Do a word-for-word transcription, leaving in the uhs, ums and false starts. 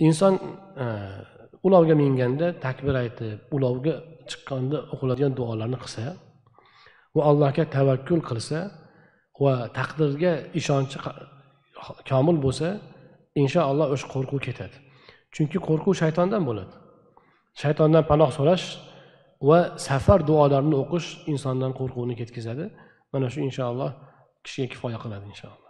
inson ulovga minganda takbir aytib, ulovga chiqqanda o'qiladigan duolarni qilsa va Allohga tavakkul qilsa va taqdirga ishonchi komil bo'lsa, inshaalloh o'sha qo'rquv ketadi. Chunki qo'rquv shaytondan bo'ladi. Shaytondan panoh so'rash va safar duolarini o'qish insondan qo'rquvni ketkazadi. Mana shu inshaalloh kishiga kifoya qiladi inshaalloh.